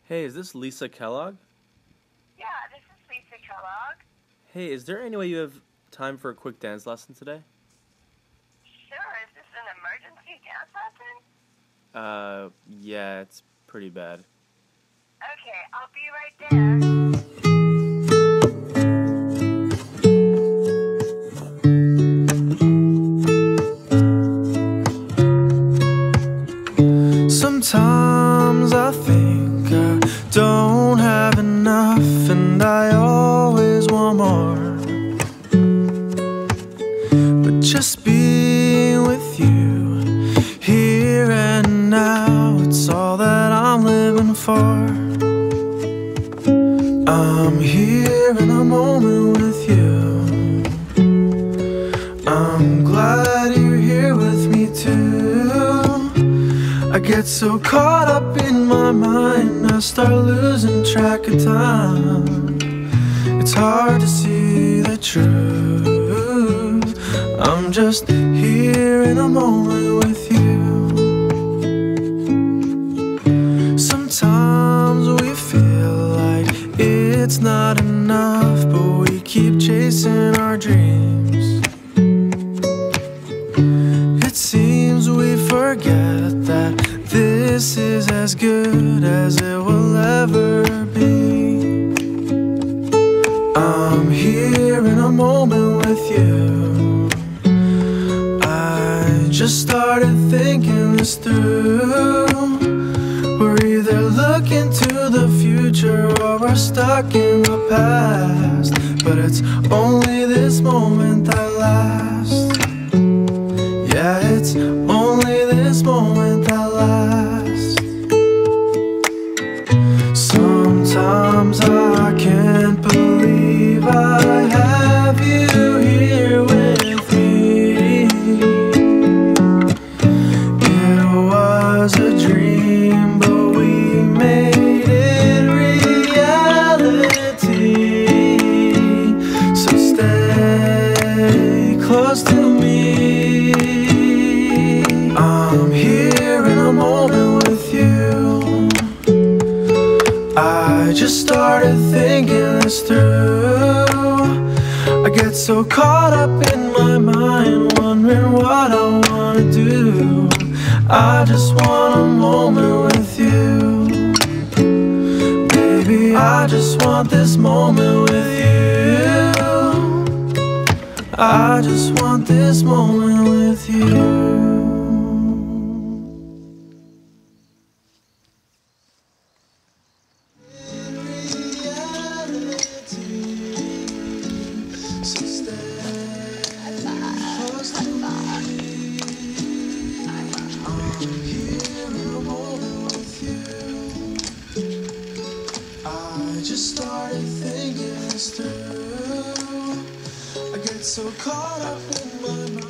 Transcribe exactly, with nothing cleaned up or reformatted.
Hey, is this Lisa Kellogg? Yeah, this is Lisa Kellogg. Hey, is there any way you have time for a quick dance lesson today? Sure, is this an emergency dance lesson? Uh, yeah, it's pretty bad. Okay, I'll be right there. Sometimes I think I don't have enough, and I always want more. But just being with you here and now, it's all that I'm living for. I'm here in a moment with you. I'm glad you're here with me too. I get so caught up in my mind, I start losing track of time. It's hard to see the truth. I'm just here in a moment with you. Sometimes we feel like it's not enough, but we keep chasing our dreams. It seems we forget that this is as good as it will ever be. I'm here in a moment with you. I just started thinking this through. We're either looking to the future or we're stuck in the past. But it's only this moment that lasts. Yeah, it's only this moment that lasts. Sometimes I can't believe I have you here with me. It was a dream, but we made it reality. So stay close to me. I'm here in a moment with you. I just started thinking this through. I get so caught up in my mind, wondering what I wanna do. I just want a moment with you. Baby, I just want this moment with you. I just want this moment with you. I just started thinking this through. I get so caught up in my mind.